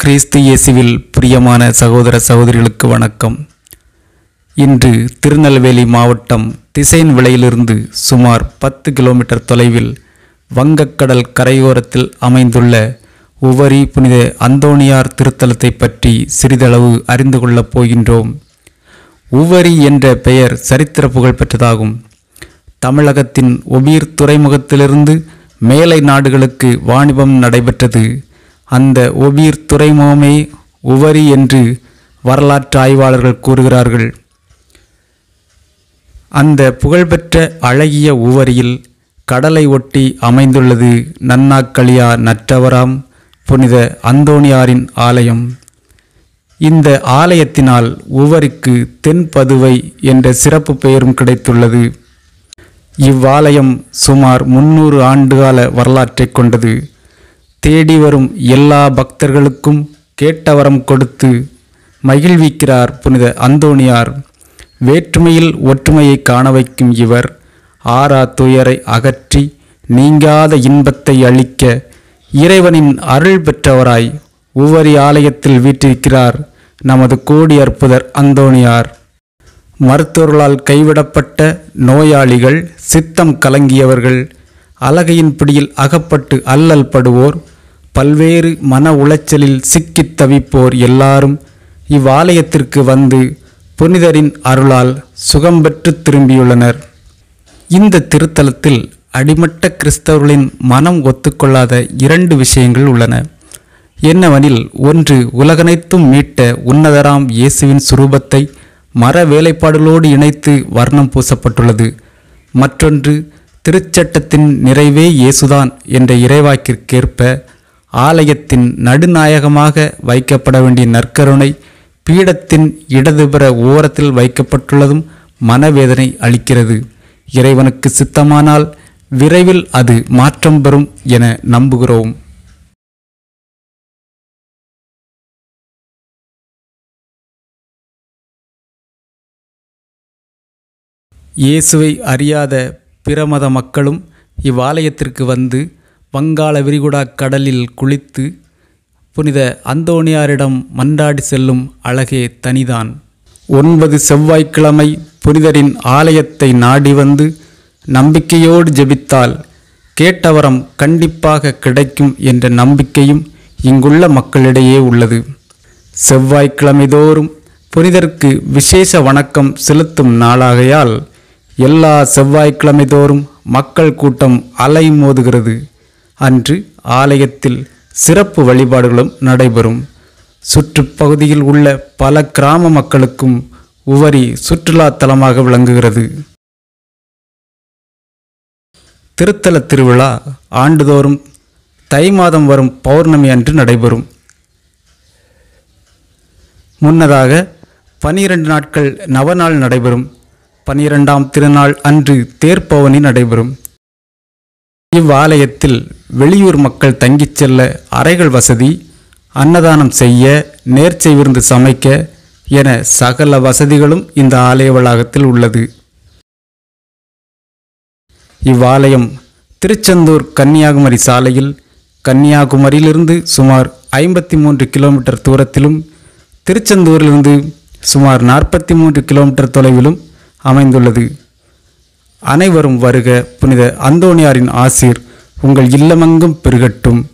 கிறிஸ்து இயேசுவில் பிரியமான சகோதர சகோதரிகளுக்கு வணக்கம். இன்று திருநெல்வேலி மாவட்டம் திசையன்விளையிலிருந்து சுமார் 10 கிலோமீட்டர் தொலைவில் வங்கக்கடல் கரையோரத்தில் அமைந்துள்ள உவரி புனித அந்தோணியார் திருத்தலத்தை பற்றி சிறிதளவு அறிந்து கொள்ளப் போகின்றோம். உவரி என்ற பெயர் சரித்திர புகழ் பெற்றதாகும். தமிழகத்தின் ஒபீர் துறைமுகத்திலிருந்து மேலை நாடுகளுக்கு வாணிபம் நடைபெற்றது. அந்த ஒபீர் துறைமுகமே உவரி என்று வரலாற்று ஆய்வாளர்கள் கூறுகிறார்கள். அந்த புகழ்பெற்ற அழகிய உவரியில் கடலை ஒட்டி அமைந்துள்ளது நன்னாக்களியா நற்றவராம் புனித அந்தோணியாரின் ஆலயம். இந்த ஆலயத்தினால் உவரிக்கு தென்பதுவை என்ற சிறப்பு பெயரும் கிடைத்துள்ளது. இவ்வாலயம் சுமார் 300 ஆண்டுகால வரலாற்றை கொண்டது. தேடி வரும் எல்லா பக்தர்களுக்கும் கேட்டவரம் கொடுத்து மகிழ்விக்கிறார் புனித அந்தோணியார். வேற்றுமையில் ஒற்றுமையை காண வைக்கும் இவர் ஆறா துயரை அகற்றி நீங்காத இன்பத்தை அளிக்க இறைவனின் அருள் பெற்றவராய் உவரி ஆலயத்தில் வீற்றிருக்கிறார் நமது கோடி அற்புதர் அந்தோணியார். மருத்துவர்களால் கைவிடப்பட்ட நோயாளிகள், சித்தம் கலங்கியவர்கள், அலகையின் பிடியில் அகப்பட்டு அல்லல் படுவோர், பல்வேறு மன உளைச்சலில் சிக்கித் தவிப்போர் எல்லாரும் இவ்வாலயத்திற்கு வந்து புனிதரின் அருளால் சுகம் பெற்று திரும்பியுள்ளனர். இந்த திருத்தலத்தில் அடிமட்ட கிறிஸ்தவர்களின் மனம் ஒத்துக்கொள்ளாத 2 விஷயங்கள் உள்ளன. என்னவெனில், ஒன்று, உலகனைத்தும் மீட்ட உன்னதராம் இயேசுவின் சுரூபத்தை மர வேலைப்பாடுகளோடு இணைத்து வர்ணம் பூசப்பட்டுள்ளது. மற்றொன்று, திருச்சட்டத்தின் நிறைவே இயேசுதான் என்ற இறைவாக்கிற்கேற்ப ஆலயத்தின் நடுநாயகமாக வைக்கப்பட வேண்டிய நற்கருணை பீடத்தின் இடதுபுற ஓரத்தில் வைக்கப்பட்டுள்ளதும் மனவேதனை அளிக்கிறது. இறைவனுக்கு சித்தமானால் விரைவில் அது மாற்றம் பெறும் என நம்புகிறோம். இயேசுவை அறியாத பிற மத மக்களும் இவ்வாலயத்திற்கு வந்து வங்காள விரிகுடா கடலில் குளித்து புனித அந்தோணியாரிடம் மன்றாடி செல்லும் அழகே தனிதான். 9 செவ்வாய்க்கிழமை புனிதரின் ஆலயத்தை நாடி வந்து நம்பிக்கையோடு ஜெபித்தால் கேட்டவரம் கண்டிப்பாக கிடைக்கும் என்ற நம்பிக்கையும் இங்குள்ள மக்களிடையே உள்ளது. செவ்வாய்க்கிழமை தோறும் புனிதருக்கு விசேஷ வணக்கம் செலுத்தும் நாளாகையால் எல்லா செவ்வாய்க்கிழமை தோறும் மக்கள் கூட்டம் அலை மோதுகிறது. அன்று ஆலயத்தில் சிறப்பு வழிபாடுகளும் நடைபெறும். சுற்றுப்பகுதியில் உள்ள பல கிராம மக்களுக்கும் உவரி சுற்றுலா தலமாக விளங்குகிறது. திருத்தல திருவிழா ஆண்டுதோறும் தை மாதம் வரும் பௌர்ணமி அன்று நடைபெறும். முன்னதாக 12 நாட்கள் நவநாள் நடைபெறும். 12ஆம் திருநாள் அன்று தேர்ப்பவனி நடைபெறும். இவ்வாலயத்தில் வெளியூர் மக்கள் தங்கிச் செல்ல அறைகள் வசதி, அன்னதானம் செய்ய, நேர்ச்சை விருந்து சமைக்க என சகல வசதிகளும் இந்த ஆலய வளாகத்தில் உள்ளது. இவ்வாலயம் திருச்செந்தூர் கன்னியாகுமரி சாலையில் கன்னியாகுமரியிலிருந்து சுமார் 53 கிலோமீட்டர் தூரத்திலும் திருச்செந்தூரிலிருந்து சுமார் 43 கிலோமீட்டர் தொலைவிலும் அமைந்துள்ளது. அனைவரும் வருக. புனித அந்தோணியாரின் ஆசீர் உங்கள் இல்லமெங்கும் பெருகட்டும்.